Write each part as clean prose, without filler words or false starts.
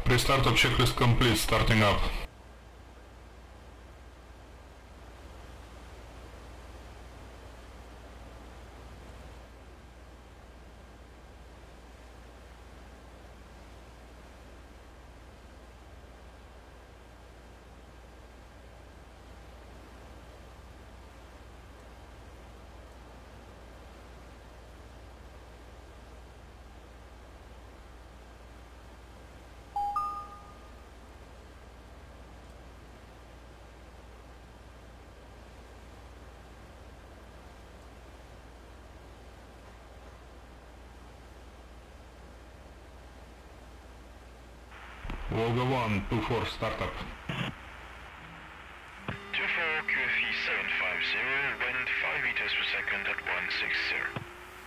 Pre-startup checklist complete, starting up. Volga 1, 24 startup. 24 QFE 750, wind 5 meters per second at 160.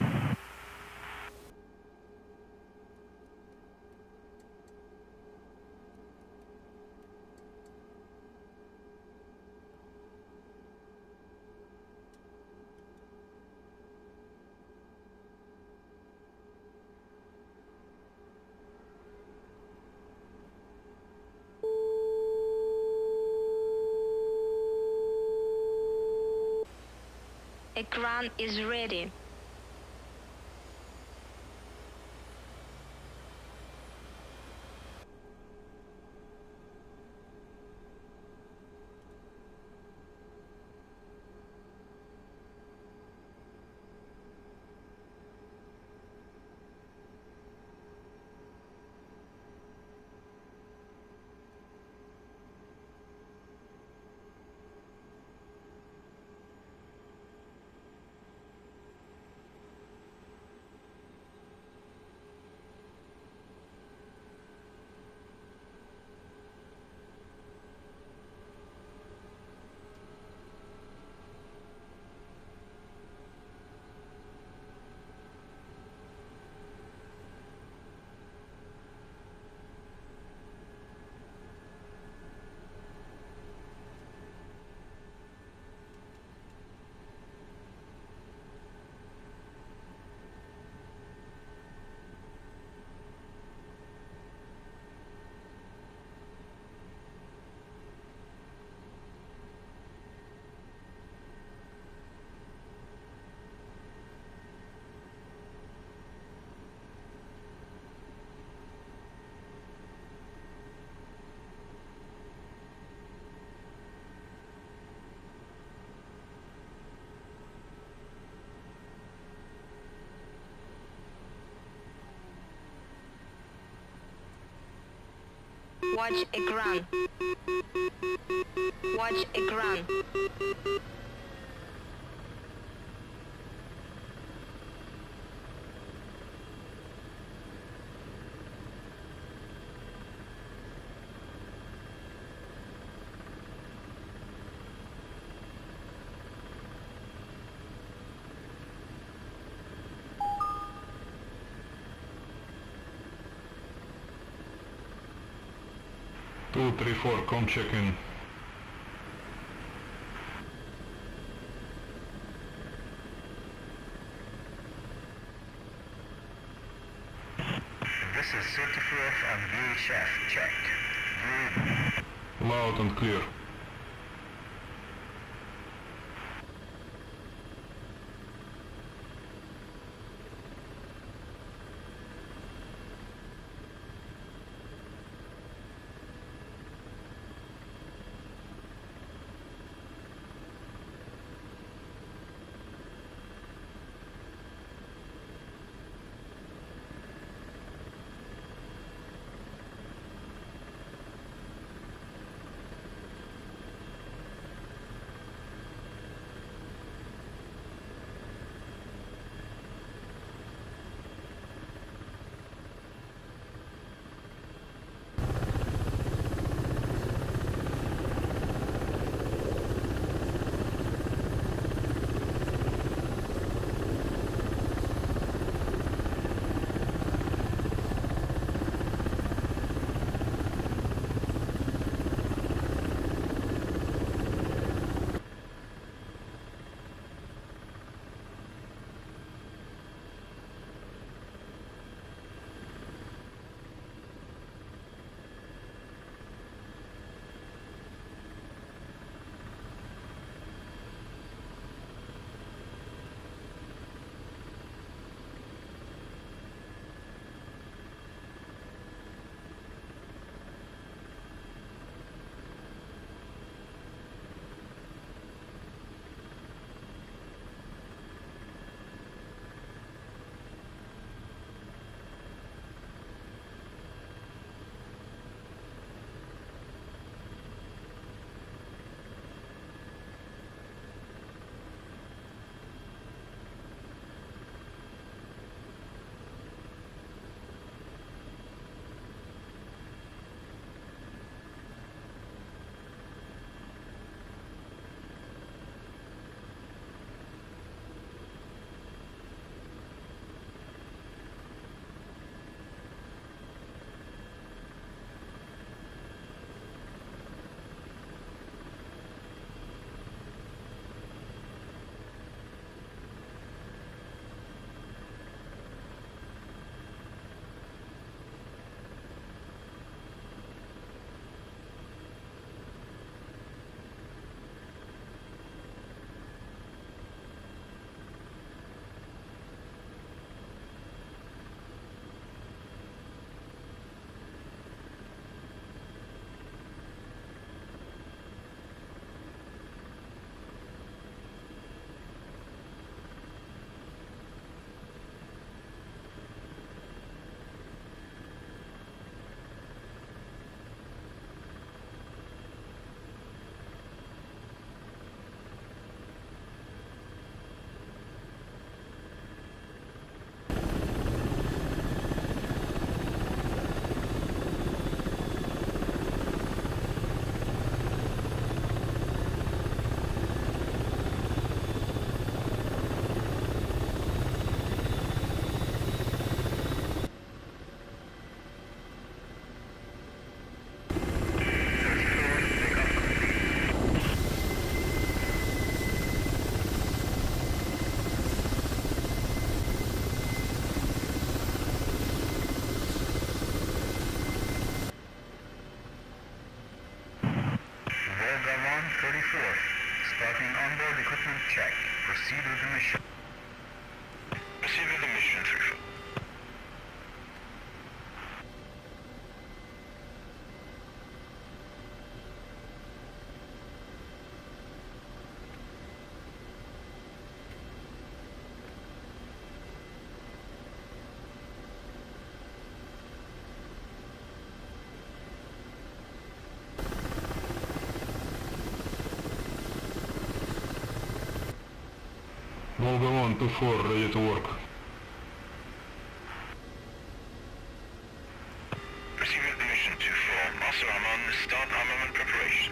Ekran is ready. Watch ekran. Watch ekran. Two, three, four, com check-in. This is 34th and VHF checked. Loud and clear. 34. Starting onboard equipment check. Proceed with the mission. Proceed with the mission, 34. Volga 124 ready to work. Proceed with the mission, 24. Master Armon, start armament preparation.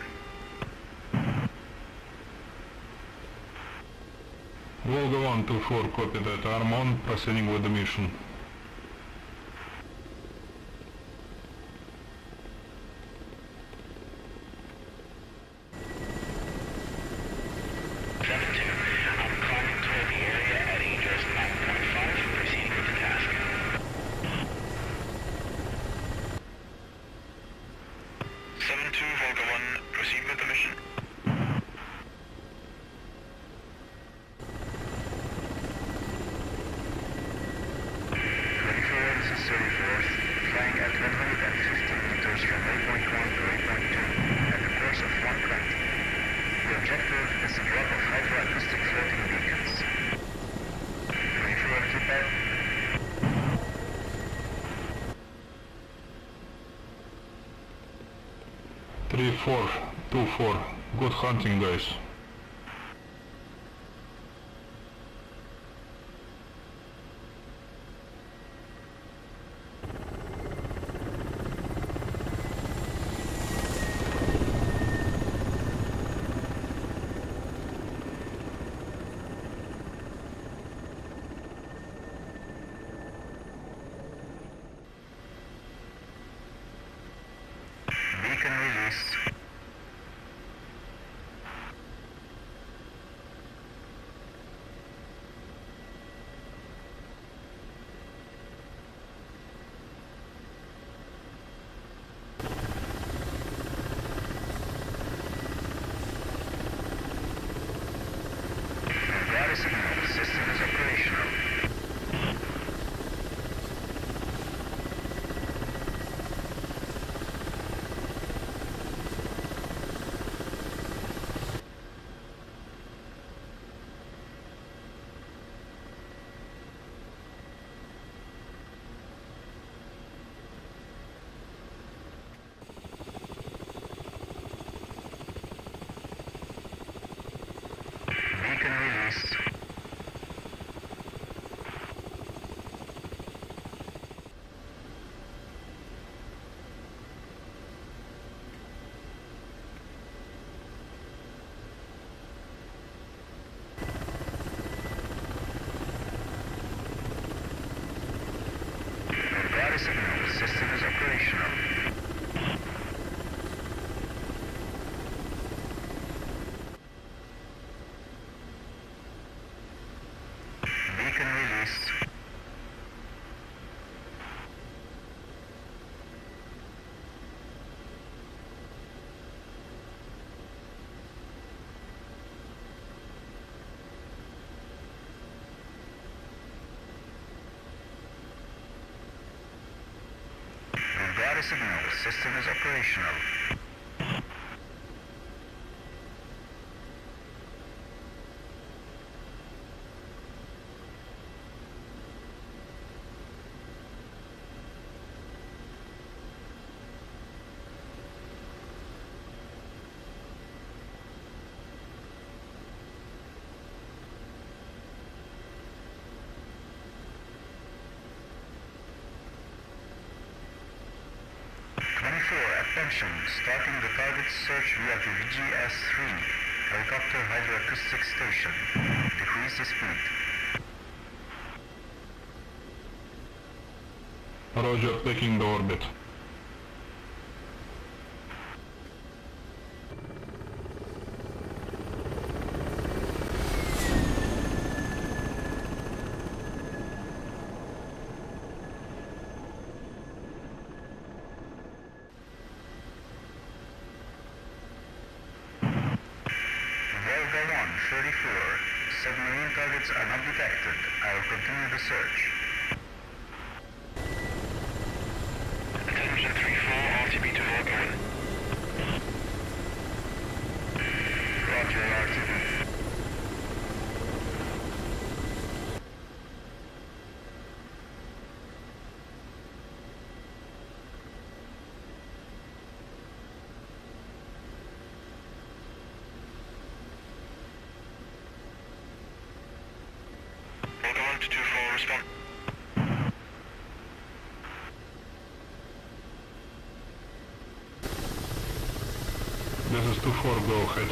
Volga 124, copy that. Arm on, proceeding with the mission. Three, 4, 2, 4. Good hunting, guys. Beacon released. Radar signal. System is operational. Beacon released. Radar signal. System is operational. Beacon released. Radar signal. System is operational. Attention, starting the target search via the VGS-3 helicopter hydroacoustic station. Decrease the speed. Roger, taking the orbit. Alpha 134. Submarine targets are not detected. I will continue the search. Attention 3-4, RTB to 4 going. Roger, RTB. Volga 1 to 2-4, respond. This is 2-4, go ahead.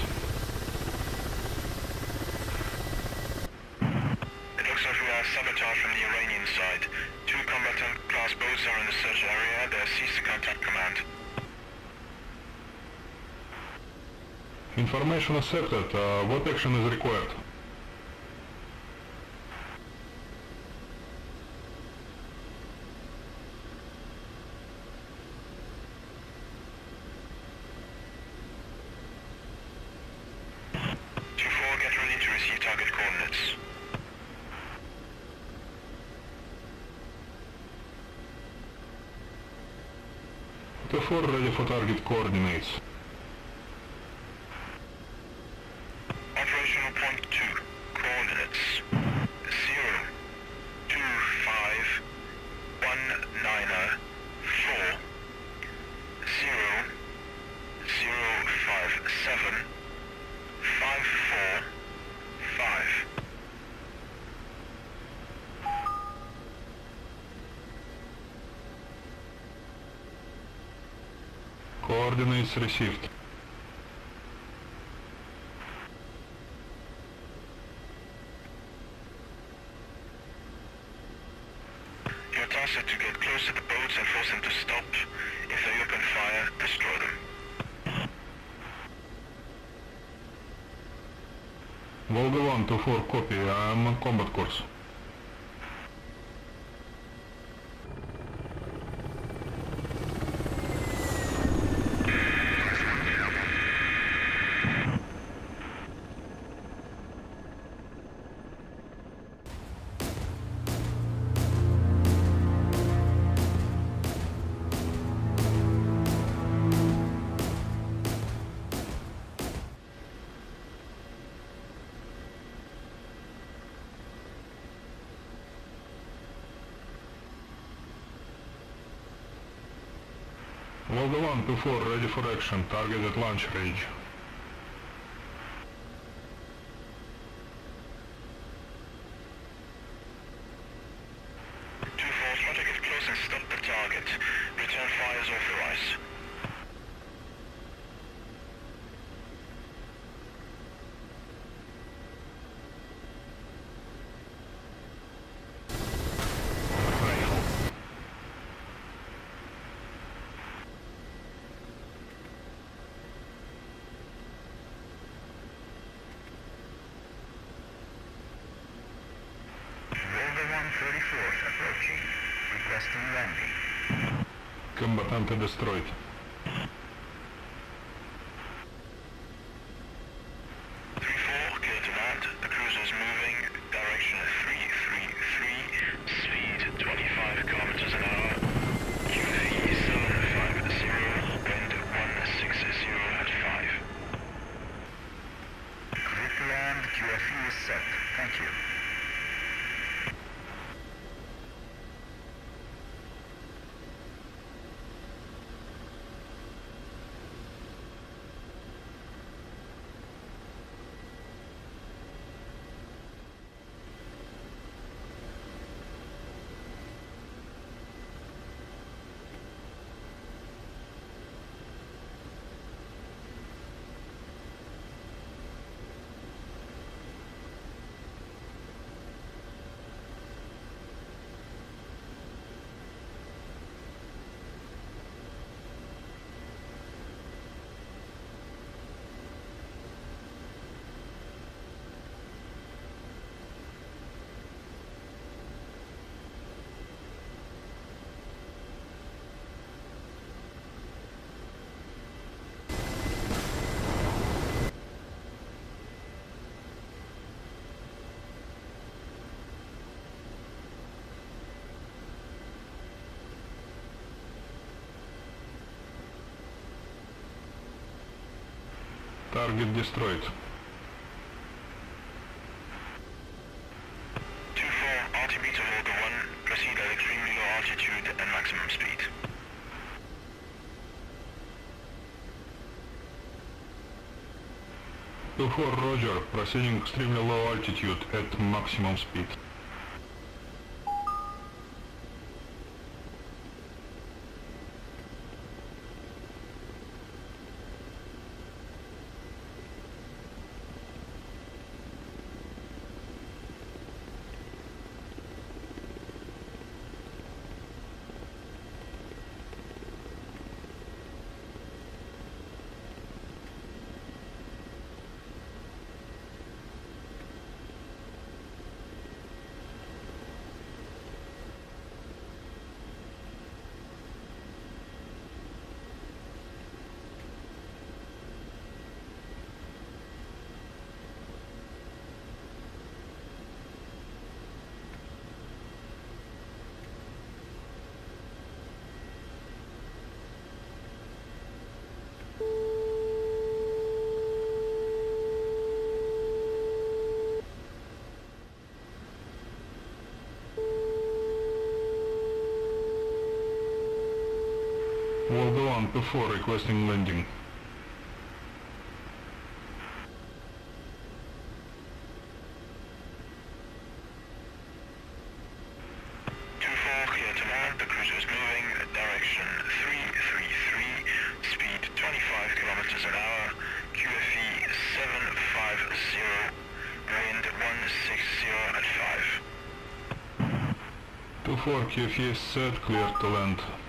It looks like we are sabotaged from the Iranian side. 2 combatant class boats are in the search area. They have ceased to contact command. Information accepted. What action is required? Get ready to receive target coordinates. Ka-50 ready for target coordinates. Operational point 2. Coordinates 0, 2, 5, 1, 9, 4, 0, 0, 5, 7, 5, 4, 5. Coordinates received. Your task is to get close to the boats and force them to stop. If they open fire, destroy them. Volga 1 to 4, copy. I'm on combat course. Volga 1 to 4, ready for action. Target at launch range. Try to get close and stop the target. Return fire as authorized. Volga 134 approaching. Requesting landing. Combatant destroyed. Clear to land. The cruiser is moving. Direction 333. Speed 25 kilometers an hour. QFE 750. Wind 160 at 5. Clear to land. QFE is set. Thank you. Target destroyed. 2-4, altimeter Volga 1, proceed at extremely low altitude and maximum speed. Two-4, Roger, proceeding extremely low altitude at maximum speed. Volga 1 to 4 requesting landing. Clear to land, the cruiser is moving, direction 333, speed 25 kilometers an hour, QFE 750, wind 160 at 5. 2-4, QFE is set, clear to land.